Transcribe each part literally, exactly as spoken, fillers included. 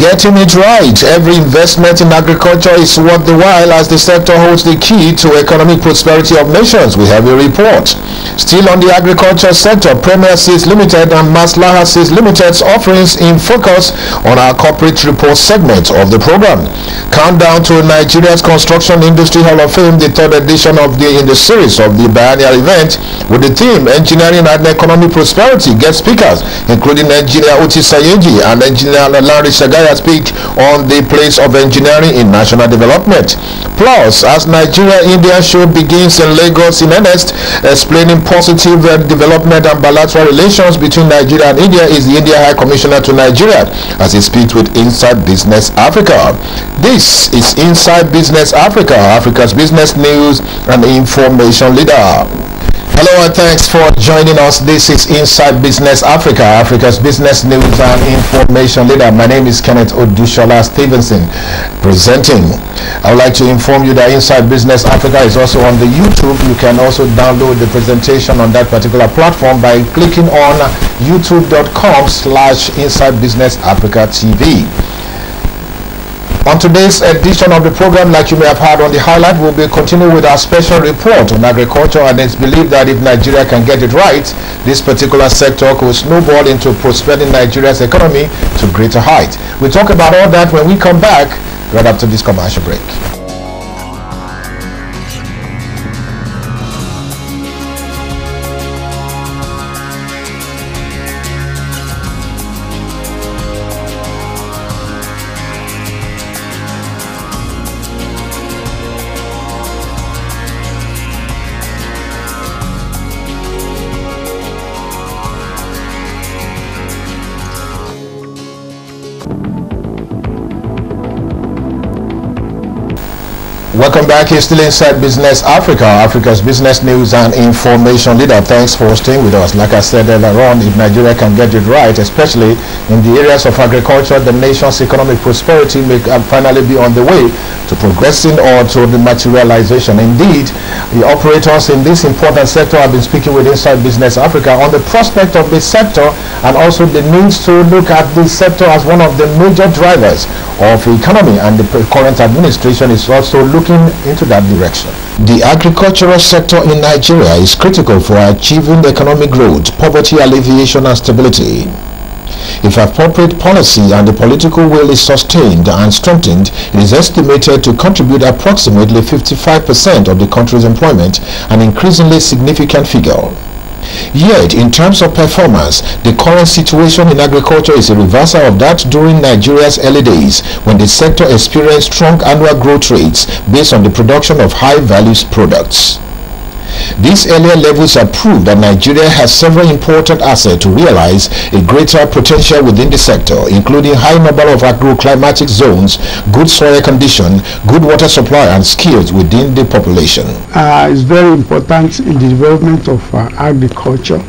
Getting it right. Every investment in agriculture is worth the while as the sector holds the key to economic prosperity of nations. We have a report. Still on the agriculture sector, Premier Seeds Limited and Maslaha Seeds Limited's offerings in focus on our corporate report segment of the program. Countdown to Nigeria's Construction Industry Hall of Fame, the third edition of the in the series of the biennial event with the theme Engineering and Economic Prosperity. Guest speakers including Engineer Oti Sayeji and Engineer Larry Shagaya speak on the place of engineering in national development. Plus, as Nigeria-India show begins in Lagos in earnest, explaining positive uh, development and bilateral relations between Nigeria and India is the India High Commissioner to Nigeria as he speaks with Inside Business Africa. This is Inside Business Africa, Africa's business news and information leader. Hello and thanks for joining us. This is Inside Business Africa, Africa's business news and information leader. My name is Kenneth Odushola Stevenson presenting. I would like to inform you that Inside Business Africa is also on the YouTube. You can also download the presentation on that particular platform by clicking on youtube dot com slash Inside Business Africa T V. On today's edition of the program, like you may have heard on the highlight, we'll be continuing with our special report on agriculture, and it's believed that if Nigeria can get it right, this particular sector could snowball into propelling Nigeria's economy to greater height. We'll talk about all that when we come back right after this commercial break. Welcome back. You're still Inside Business Africa, Africa's business news and information leader. Thanks for staying with us. Like I said earlier on, if Nigeria can get it right, especially in the areas of agriculture, the nation's economic prosperity may finally be on the way to progressing or to the materialization. Indeed, the operators in this important sector have been speaking with Inside Business Africa on the prospect of this sector and also the needs to look at this sector as one of the major drivers of the economy, and the current administration is also looking into that direction. The agricultural sector in Nigeria is critical for achieving economic growth, poverty alleviation and stability. If appropriate policy and the political will is sustained and strengthened, it is estimated to contribute approximately fifty-five percent of the country's employment, an increasingly significant figure. Yet, in terms of performance, the current situation in agriculture is a reversal of that during Nigeria's early days, when the sector experienced strong annual growth rates based on the production of high-value products. These earlier levels have proved that Nigeria has several important assets to realize a greater potential within the sector, including high number of agroclimatic zones, good soil condition, good water supply and skills within the population. Uh, it's very important in the development of uh, agriculture.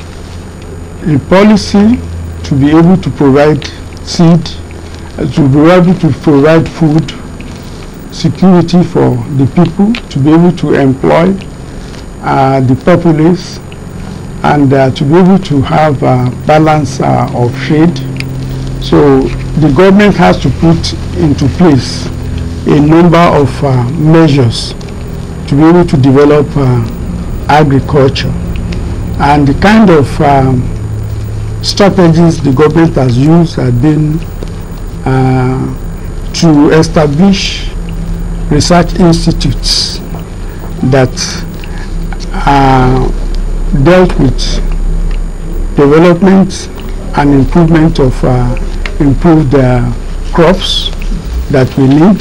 A policy to be able to provide seed, uh, to be able to provide food, security for the people, to be able to employ Uh, the populace, and uh, to be able to have a balance uh, of trade. So the government has to put into place a number of uh, measures to be able to develop uh, agriculture, and the kind of um, strategies the government has used have been uh, to establish research institutes that Uh, dealt with development and improvement of uh, improved uh, crops that we need,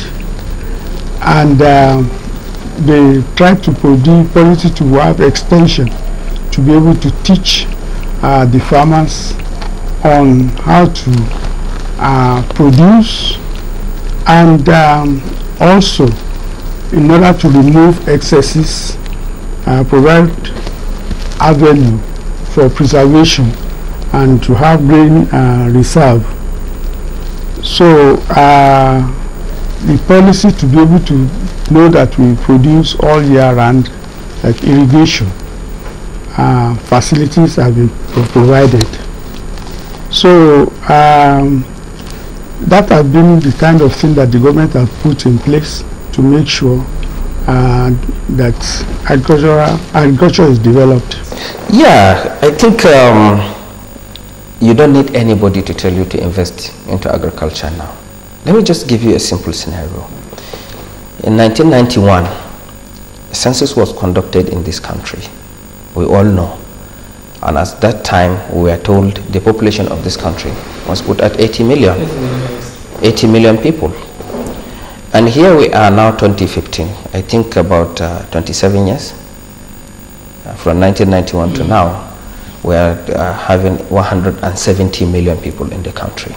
and uh, they try to produce policy to have extension to be able to teach uh, the farmers on how to uh, produce, and um, also in order to remove excesses, Uh, provide avenue for preservation and to have grain uh, reserve. So uh, the policy to be able to know that we produce all year round, like irrigation uh, facilities have been provided. So um, that has been the kind of thing that the government has put in place to make sure uh, that agricultural agriculture is developed. Yeah, I think um, you don't need anybody to tell you to invest into agriculture now. Let me just give you a simple scenario. In nineteen ninety-one, a census was conducted in this country. We all know. And at that time, we were told the population of this country was put at eighty million. eighty million people. And here we are now, twenty fifteen. I think about uh, twenty-seven years. Uh, from nineteen ninety-one mm-hmm. to now, we are uh, having one hundred seventy million people in the country.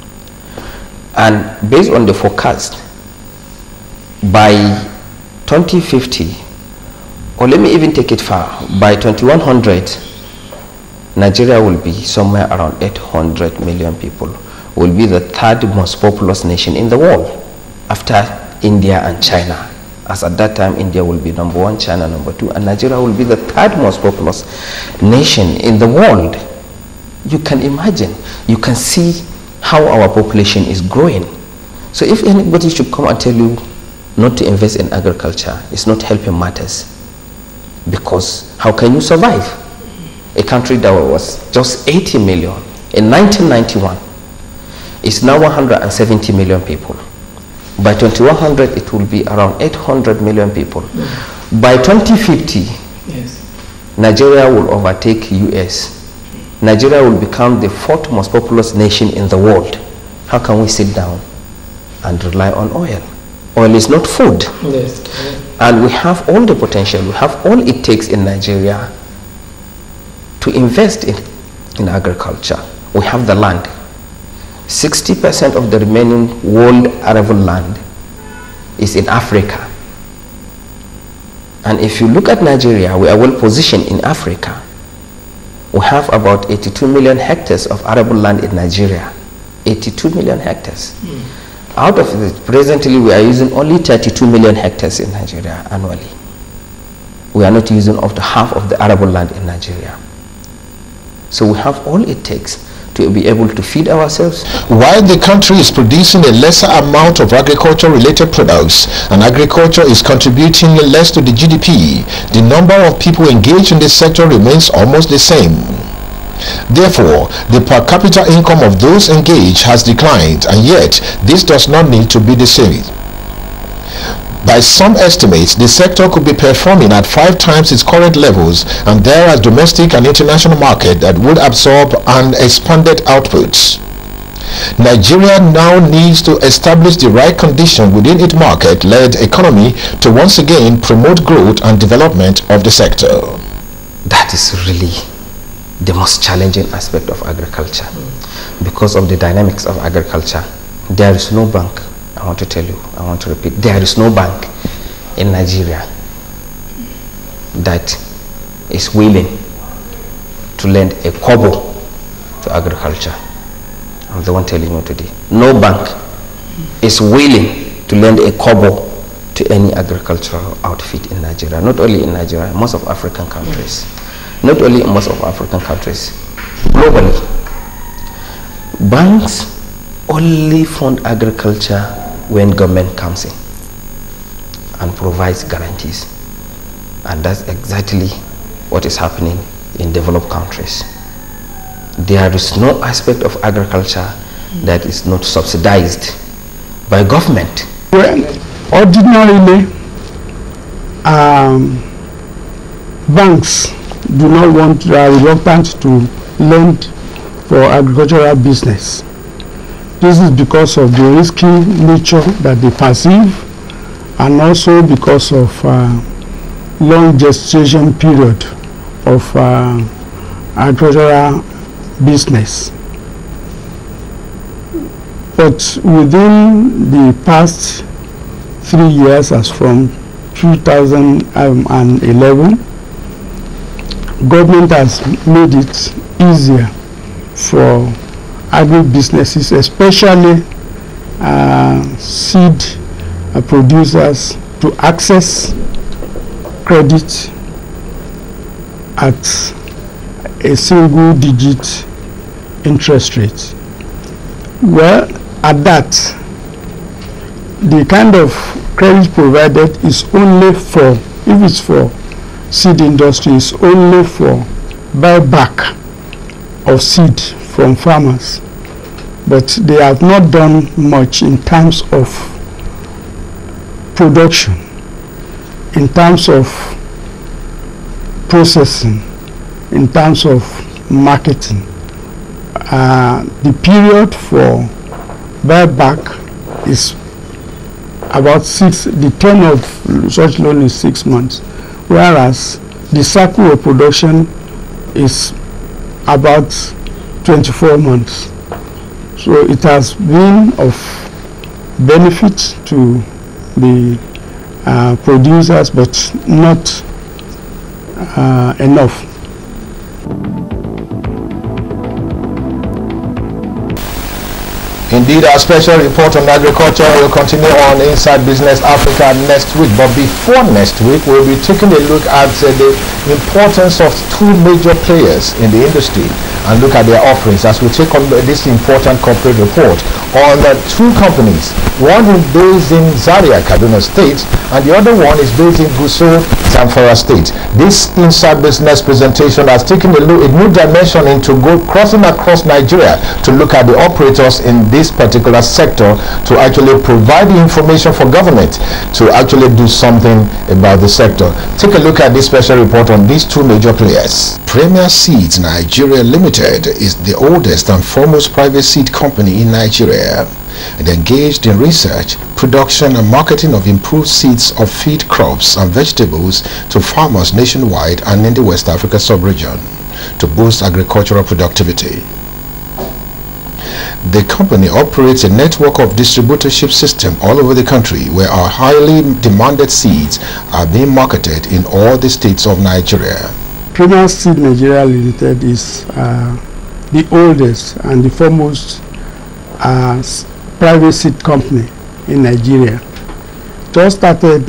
And based on the forecast, by twenty fifty, or let me even take it far, by twenty-one hundred, Nigeria will be somewhere around eight hundred million people, will be the third most populous nation in the world after India and China. As at that time, India will be number one, China number two, and Nigeria will be the third most populous nation in the world. You can imagine, you can see how our population is growing. So if anybody should come and tell you not to invest in agriculture, it's not helping matters. Because how can you survive? A country that was just eighty million in nineteen ninety-one is now one hundred seventy million people. By twenty-one hundred, it will be around eight hundred million people. Mm-hmm. By twenty fifty, yes. Nigeria will overtake U S. Nigeria will become the fourth most populous nation in the world. How can we sit down and rely on oil? Oil is not food. Yes. And we have all the potential, we have all it takes in Nigeria to invest in, in agriculture. We have the land. sixty percent of the remaining world arable land is in Africa. And if you look at Nigeria, we are well positioned in Africa. We have about eighty-two million hectares of arable land in Nigeria. eighty-two million hectares. Mm. Out of it, presently we are using only thirty-two million hectares in Nigeria annually. We are not using up to half of the arable land in Nigeria. So we have all it takes to be able to feed ourselves. While the country is producing a lesser amount of agriculture-related products and agriculture is contributing less to the G D P, the number of people engaged in this sector remains almost the same. Therefore, the per capita income of those engaged has declined, and yet this does not need to be the same. By some estimates, the sector could be performing at five times its current levels, and there are domestic and international market that would absorb an expanded outputs. Nigeria now needs to establish the right condition within its market-led economy to once again promote growth and development of the sector. That is really the most challenging aspect of agriculture. Mm. Because of the dynamics of agriculture, there is no bank. I want to tell you, I want to repeat, there is no bank in Nigeria that is willing to lend a kobo to agriculture. I'm the one telling you today. No bank is willing to lend a kobo to any agricultural outfit in Nigeria. Not only in Nigeria, most of African countries. Not only in most of African countries, globally. Banks only fund agriculture when government comes in and provides guarantees. And that's exactly what is happening in developed countries. There is no aspect of agriculture that is not subsidized by government. Well, ordinarily, um, banks do not want, they are reluctant to lend for agricultural business. This is because of the risky nature that they perceive, and also because of uh, long gestation period of uh, agricultural business. But within the past three years, as from two thousand eleven, government has made it easier for agri-businesses, especially uh, seed uh, producers, to access credit at a single digit interest rate. Well, at that, the kind of credit provided is only for, if it's for seed industry, is only for buyback of seed from farmers. But they have not done much in terms of production, in terms of processing, in terms of marketing. Uh, the period for buyback is about six, the term of such loan is six months, whereas the cycle of production is about twenty-four months. So it has been of benefit to the uh, producers, but not uh, enough. Indeed, our special report on agriculture will continue on Inside Business Africa next week. But before next week, we'll be taking a look at uh, the importance of two major players in the industry and look at their offerings as we take on this important corporate report on uh, two companies. One is based in Zaria, Kaduna State, and the other one is based in Gusau, Zamfara State. This Inside Business presentation has taken a, look, a new dimension into go, crossing across Nigeria to look at the operators in this particular sector to actually provide the information for government to actually do something about the sector. Take a look at this special report on these two major players. Premier Seeds Nigeria Limited is the oldest and foremost private seed company in Nigeria. It engaged in research, production and marketing of improved seeds of feed crops and vegetables to farmers nationwide and in the West Africa sub-region to boost agricultural productivity. The company operates a network of distributorship system all over the country where our highly demanded seeds are being marketed in all the states of Nigeria. Premier Seed Nigeria Limited is uh, the oldest and the foremost uh, private seed company in Nigeria. It all started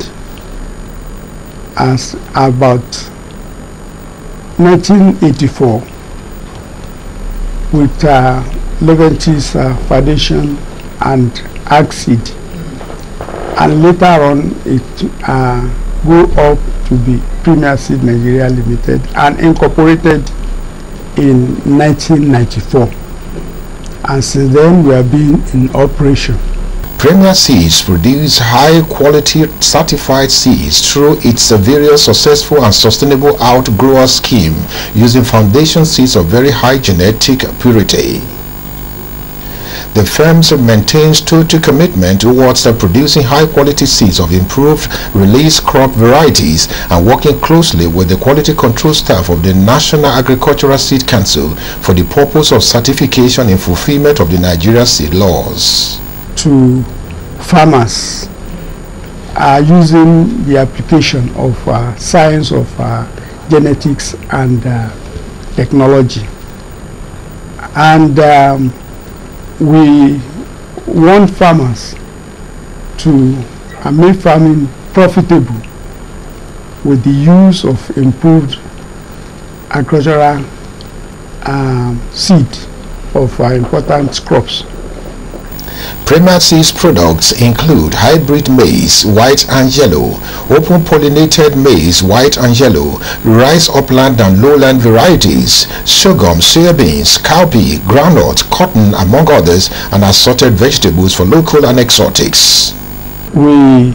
as about nineteen eighty-four with uh, Leventis uh, Foundation and AgSeed, and later on it uh, grew up to be Premier Seed Nigeria Limited and incorporated in nineteen ninety-four, and since then we have been in operation. Premier Seeds produce high-quality certified seeds through its various successful and sustainable outgrower scheme using foundation seeds of very high genetic purity. The firm maintains total commitment towards producing high-quality seeds of improved release crop varieties and working closely with the quality control staff of the National Agricultural Seed Council for the purpose of certification in fulfillment of the Nigeria seed laws. To farmers are using the application of uh, science of uh, genetics and uh, technology, and um, we want farmers to uh, make farming profitable with the use of improved agricultural uh, seed of uh, important crops. Premier Seeds products include hybrid maize, white and yellow, open pollinated maize, white and yellow, rice upland and lowland varieties, sorghum, soybeans, cowpea, groundnut, cotton, among others, and assorted vegetables for local and exotics. We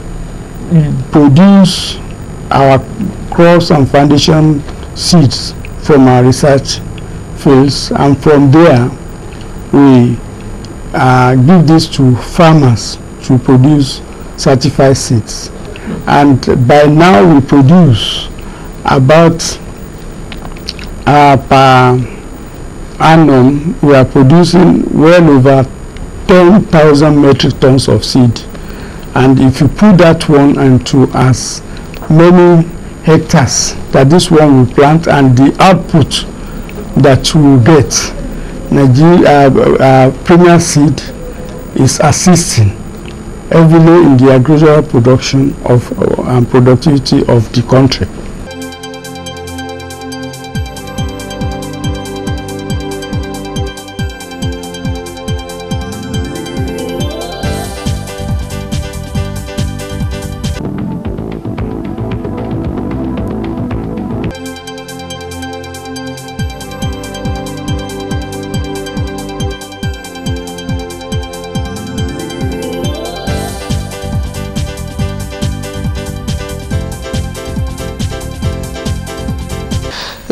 produce our crops and foundation seeds from our research fields, and from there we Uh, give this to farmers to produce certified seeds, and by now we produce about uh, per annum we are producing well over ten thousand metric tons of seed, and if you put that one into as many hectares that this one will plant and the output that we will get, Nigeria uh, uh, Premier Seed is assisting heavily in the agricultural production of uh, and productivity of the country.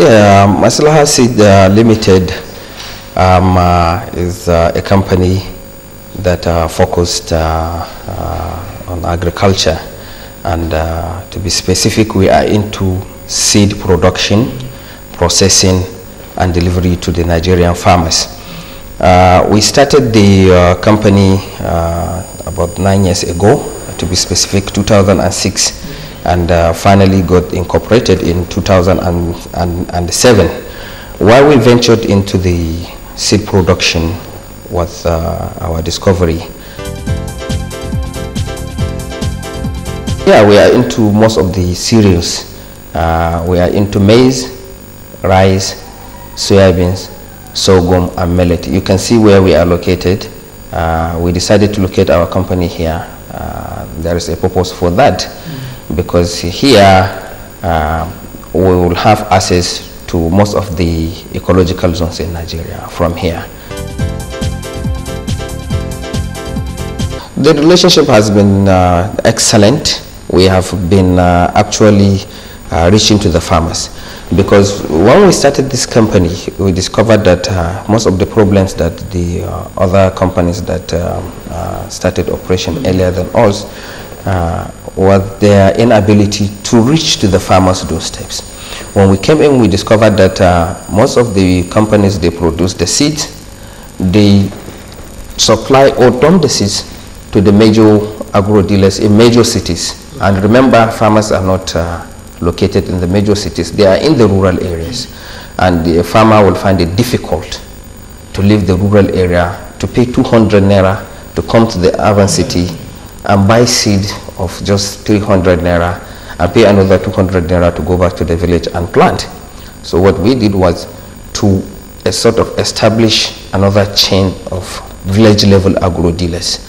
Yeah, Maslaha Seed uh, Limited um, uh, is uh, a company that uh, focused uh, uh, on agriculture, and uh, to be specific, we are into seed production, processing, and delivery to the Nigerian farmers. Uh, we started the uh, company uh, about nine years ago, to be specific, two thousand six, and uh, finally got incorporated in two thousand seven. While we ventured into the seed production was uh, our discovery. Yeah, we are into most of the cereals. Uh, we are into maize, rice, soybeans, sorghum, and millet. You can see where we are located. Uh, we decided to locate our company here. Uh, there is a purpose for that, mm. because here uh, we will have access to most of the ecological zones in Nigeria from here. The relationship has been uh, excellent. We have been uh, actually uh, reaching to the farmers, because when we started this company, we discovered that uh, most of the problems that the uh, other companies that uh, uh, started operation earlier than us uh, was their inability to reach to the farmers' doorsteps. When we came in, we discovered that uh, most of the companies, they produce the seeds, they supply or dump the seeds to the major agro dealers in major cities. And remember, farmers are not uh, located in the major cities, they are in the rural areas. And the farmer will find it difficult to leave the rural area, to pay two hundred naira to come to the urban city and buy seed of just three hundred naira and pay another two hundred naira to go back to the village and plant. So what we did was to a sort of establish another chain of village level agro dealers.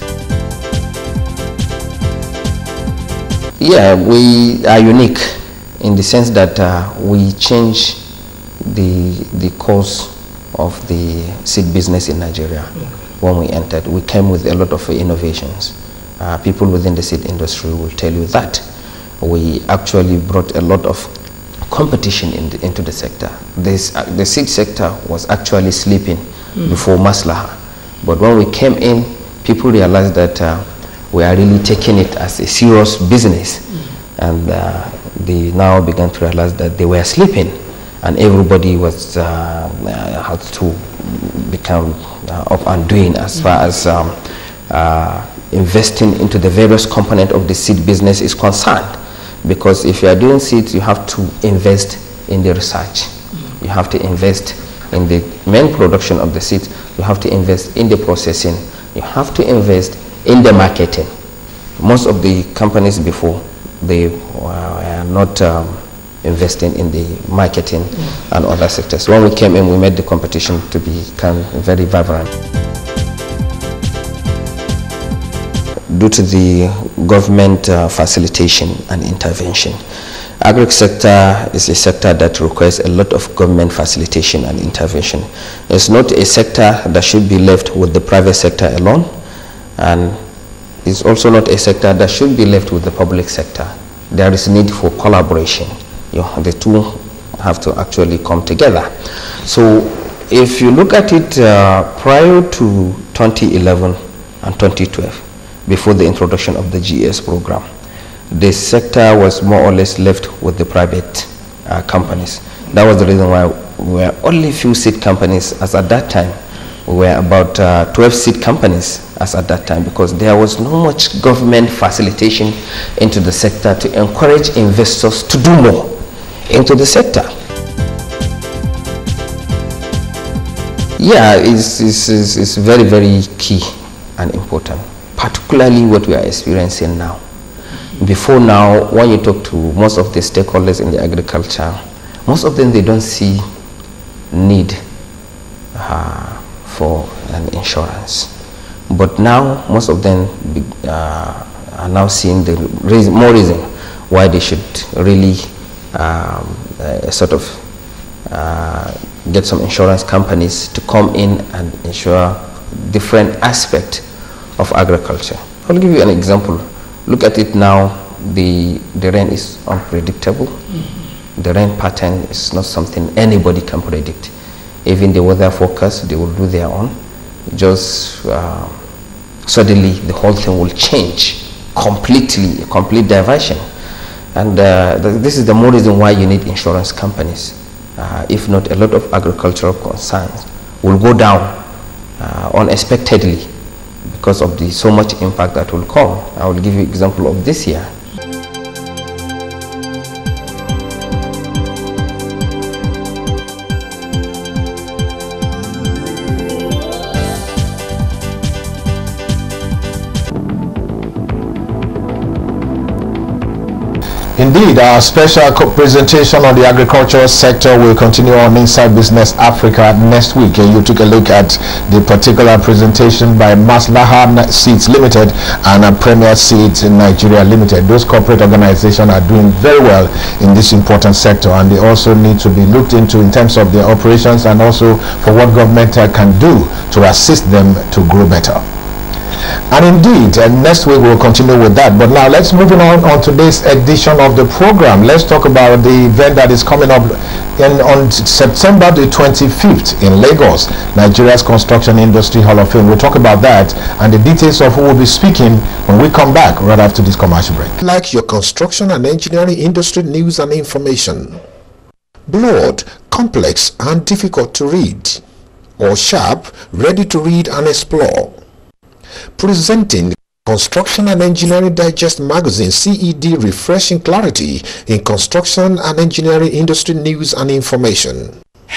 Yeah, we are unique in the sense that uh, we change the the course of the seed business in Nigeria. Okay. When we entered, we came with a lot of innovations. Uh, people within the seed industry will tell you that. We actually brought a lot of competition in the, into the sector. This, uh, the seed sector was actually sleeping mm. before Maslaha. But when we came in, people realized that uh, we are really taking it as a serious business. Mm. And uh, they now began to realize that they were sleeping, and everybody was uh, uh, had to become uh, up and doing as mm. far as um, uh, investing into the various components of the seed business is concerned. Because if you are doing seeds, you have to invest in the research. Mm. You have to invest in the main production of the seeds. You have to invest in the processing. You have to invest in the marketing. Most of the companies before, they were not um, investing in the marketing mm. and other sectors. When we came in, we made the competition to become very vibrant. Due to the government uh, facilitation and intervention, agri sector is a sector that requires a lot of government facilitation and intervention. It's not a sector that should be left with the private sector alone, and it's also not a sector that should be left with the public sector. There is need for collaboration. You know, the two have to actually come together. So if you look at it uh, prior to twenty eleven and twenty twelve, before the introduction of the G S program, the sector was more or less left with the private uh, companies. That was the reason why we were only few seed companies as at that time. We were about uh, twelve seed companies as at that time, because there was not much government facilitation into the sector to encourage investors to do more into the sector. Yeah, it's, it's, it's, it's very, very key and important, particularly what we are experiencing now. Before now, when you talk to most of the stakeholders in the agriculture, most of them, they don't see need uh, for an insurance. But now, most of them be, uh, are now seeing the reason, more reason why they should really um, uh, sort of uh, get some insurance companies to come in and insure different aspects of agriculture. I'll give you an example. Look at it now. The the rain is unpredictable. Mm-hmm. The rain pattern is not something anybody can predict. Even the weather forecast, they will do their own. Just uh, suddenly the whole thing will change completely, a complete diversion. And uh, th this is the more reason why you need insurance companies. Uh, if not, a lot of agricultural concerns will go down uh, unexpectedly because of the so much impact that will come. I will give you an example of this year. Indeed, our special presentation on the agricultural sector will continue on Inside Business Africa next week. And you took a look at the particular presentation by Maslaha Seeds Limited and uh, Premier Seeds in Nigeria Limited. Those corporate organizations are doing very well in this important sector, and they also need to be looked into in terms of their operations and also for what government uh, can do to assist them to grow better. And indeed, uh, next week we'll continue with that. But now let's move on on today's edition of the program. Let's talk about the event that is coming up in, on September the twenty-fifth in Lagos, Nigeria's Construction Industry Hall of Fame. We'll talk about that and the details of who will be speaking when we come back right after this commercial break. Like your construction and engineering industry news and information, broad, complex and difficult to read, or sharp, ready to read and explore. Presenting Construction and Engineering Digest Magazine C E D, refreshing clarity in construction and engineering industry news and information.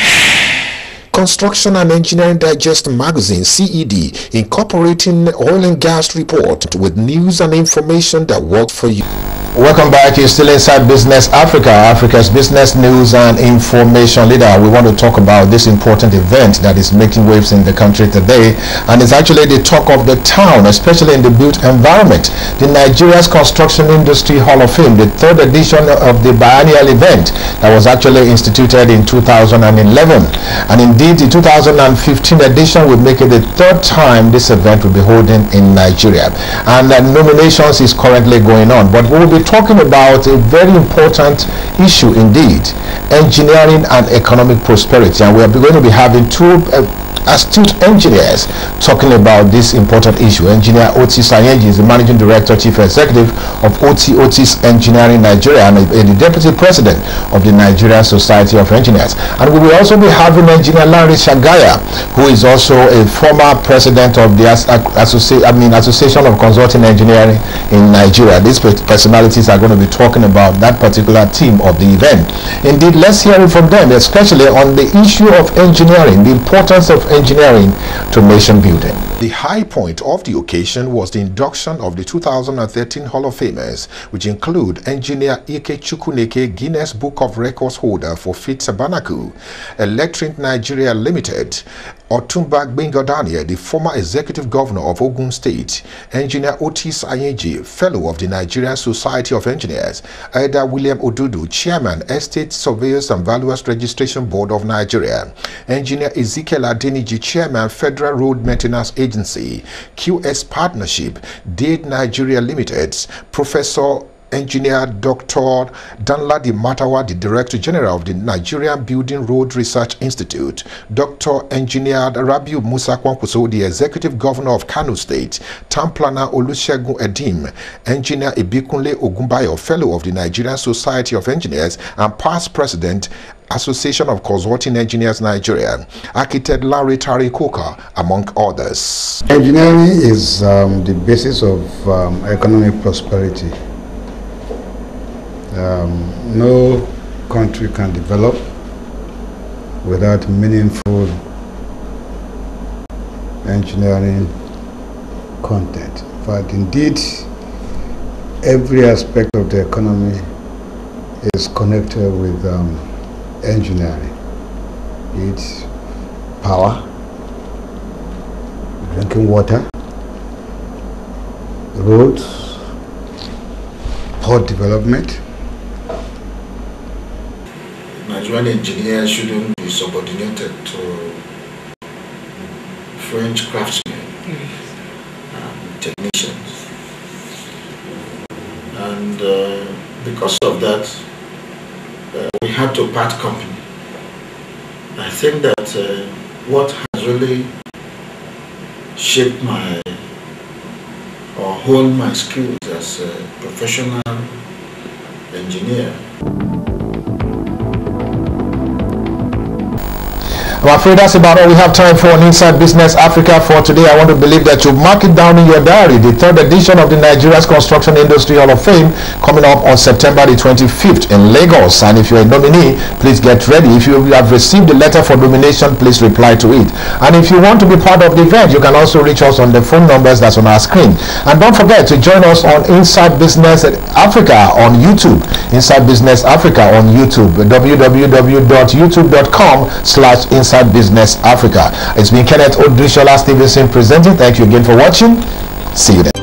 Construction and Engineering Digest Magazine C E D, incorporating oil and gas report with news and information that work for you. Welcome back. You're still Inside Business Africa, Africa's business news and information leader. We want to talk about this important event that is making waves in the country today, and it's actually the talk of the town, especially in the built environment. The Nigeria's Construction Industry Hall of Fame, the third edition of the biennial event that was actually instituted in two thousand eleven, and indeed the two thousand fifteen edition will make it the third time this event will be holding in Nigeria, and uh, nominations is currently going on. But we will be talking about a very important issue indeed, engineering and economic prosperity, and we are going to be having two uh, astute engineers talking about this important issue. Engineer Otis Ayenji is the Managing Director, Chief Executive of O T Otis Engineering Nigeria, and the Deputy President of the Nigerian Society of Engineers. And we will also be having Engineer Larry Shagaya, who is also a former President of the Associ I mean, Association of Consulting Engineering in Nigeria. These personalities are going to be talking about that particular theme of the event. Indeed, let's hear it from them, especially on the issue of engineering, the importance of engineering to nation building. The high point of the occasion was the induction of the two thousand thirteen Hall of Famers, which include Engineer Ike Chukwuneke, Guinness Book of Records holder for Fit Tabernacle, Electric Nigeria Limited, Otumba Gbenga, the former executive governor of Ogun State, Engineer Otis Ayenji, fellow of the Nigerian Society of Engineers, Elder William Odudu, chairman, Estate Surveyors and Valuers Registration Board of Nigeria, Engineer Ezekiel Adeniji, chairman, Federal Road Maintenance Agency, Q S Partnership, Dade Nigeria Limited, Professor Engineer Doctor Danladi Matawa, the Director General of the Nigerian Building Road Research Institute, Doctor Engineer Rabiu Musa Kwankwaso, the Executive Governor of Kano State, Town Planner Olusegun Edim, Engineer Ibikunle Ogunbayo, Fellow of the Nigerian Society of Engineers and past President, Association of Consulting Engineers Nigeria, Architect Larry Tarikoka, among others. Engineering is um, the basis of um, economic prosperity. Um, no country can develop without meaningful engineering content. But indeed, every aspect of the economy is connected with um, engineering. It's power, drinking water, roads, port development. Nigerian engineers shouldn't be subordinated to French craftsmen and technicians. And uh, because of that, uh, we had to part company. I think that uh, what has really shaped my or honed my skills as a professional engineer. I'm afraid that's about all we have time for on Inside Business Africa for today. I want to believe that you mark it down in your diary. The third edition of the Nigeria's Construction Industry Hall of Fame coming up on September the twenty-fifth in Lagos. And if you're a nominee, please get ready. If you have received the letter for nomination, please reply to it. And if you want to be part of the event, you can also reach us on the phone numbers that's on our screen. And don't forget to join us on Inside Business Africa on YouTube. Inside Business Africa on YouTube. w w w dot youtube dot com slash Inside Business Africa. It's been Kenneth Odrishola Stevenson presenting. Thank you again for watching. See you then.